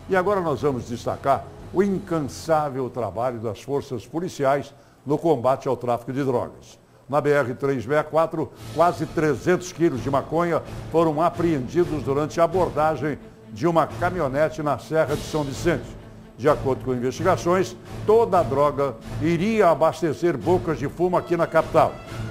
E agora nós vamos destacar o incansável trabalho das forças policiais no combate ao tráfico de drogas. Na BR-364, quase 300 quilos de maconha foram apreendidos durante a abordagem de uma caminhonete na Serra de São Vicente. De acordo com investigações, toda a droga iria abastecer bocas de fumo aqui na capital.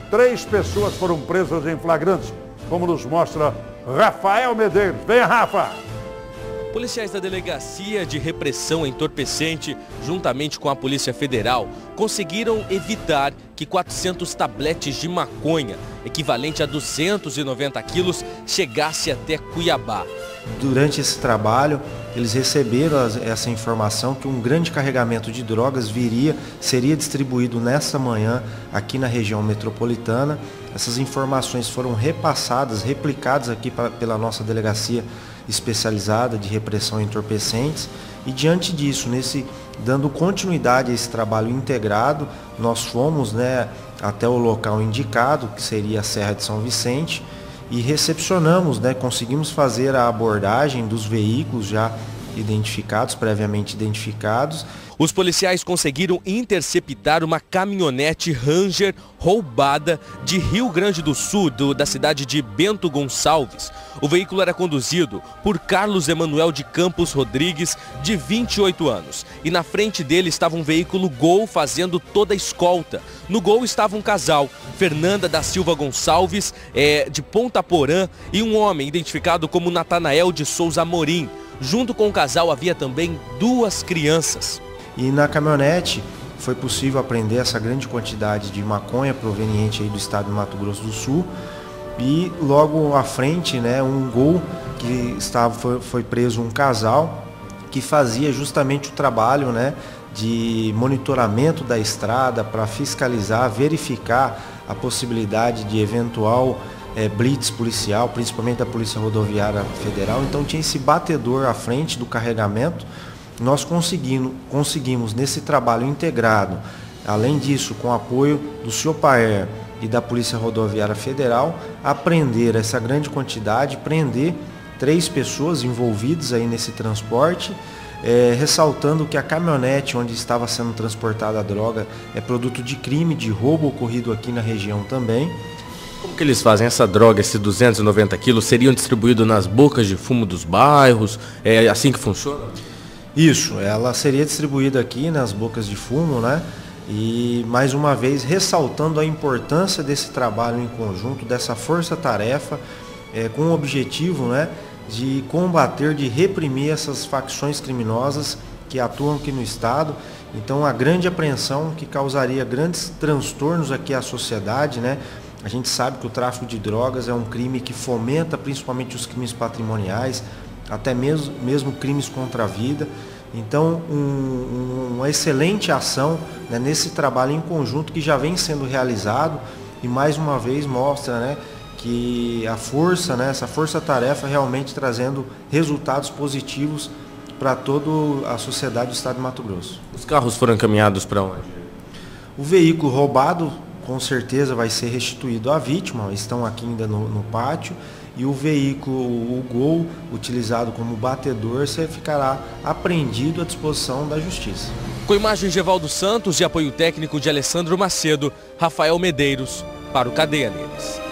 3 pessoas foram presas em flagrante, como nos mostra Rafael Medeiros. Vem, Rafa! Policiais da Delegacia de Repressão Entorpecente, juntamente com a Polícia Federal, conseguiram evitar que 400 tabletes de maconha, equivalente a 290 quilos, chegasse até Cuiabá. Durante esse trabalho, eles receberam essa informação que um grande carregamento de drogas seria distribuído nessa manhã aqui na região metropolitana. Essas informações foram repassadas, replicadas aqui pela nossa delegacia especializada de repressão a entorpecentes. E diante disso, dando continuidade a esse trabalho integrado, nós fomos até o local indicado, que seria a Serra de São Vicente, e recepcionamos, conseguimos fazer a abordagem dos veículos já identificados, previamente identificados. Os policiais conseguiram interceptar uma caminhonete Ranger roubada de Rio Grande do Sul, da cidade de Bento Gonçalves. O veículo era conduzido por Carlos Emanuel de Campos Rodrigues, de 28 anos. E na frente dele estava um veículo Gol fazendo toda a escolta. No Gol estava um casal, Fernanda da Silva Gonçalves, de Ponta Porã, e um homem identificado como Natanael de Souza Amorim. Junto com o casal havia também 2 crianças. E na caminhonete foi possível apreender essa grande quantidade de maconha proveniente aí do estado de Mato Grosso do Sul. E logo à frente, um Gol que foi preso um casal que fazia justamente o trabalho de monitoramento da estrada para fiscalizar, verificar a possibilidade de eventual blitz policial, principalmente da Polícia Rodoviária Federal. Então tinha esse batedor à frente do carregamento. Nós conseguimos nesse trabalho integrado, além disso, com o apoio do Ciopaer e da Polícia Rodoviária Federal, apreender essa grande quantidade, prender 3 pessoas envolvidas aí nesse transporte, ressaltando que a caminhonete onde estava sendo transportada a droga é produto de crime, de roubo ocorrido aqui na região também. Como que eles fazem essa droga, esses 290 quilos, seriam distribuídos nas bocas de fumo dos bairros? É assim que funciona? Isso, ela seria distribuída aqui nas bocas de fumo, E mais uma vez ressaltando a importância desse trabalho em conjunto, dessa força-tarefa, com o objetivo, de combater, de reprimir essas facções criminosas que atuam aqui no estado. Então a grande apreensão que causaria grandes transtornos aqui à sociedade, A gente sabe que o tráfico de drogas é um crime que fomenta principalmente os crimes patrimoniais, até mesmo crimes contra a vida. Então, uma excelente ação nesse trabalho em conjunto que já vem sendo realizado e mais uma vez mostra que a força, essa força-tarefa realmente trazendo resultados positivos para toda a sociedade do estado de Mato Grosso. Os carros foram encaminhados para onde? O veículo roubado com certeza vai ser restituído à vítima, estão aqui ainda no pátio. E o veículo, o Gol, utilizado como batedor, ficará apreendido à disposição da Justiça. Com imagens de Evaldo Santos e apoio técnico de Alessandro Macedo, Rafael Medeiros, para o Cadeia Neles.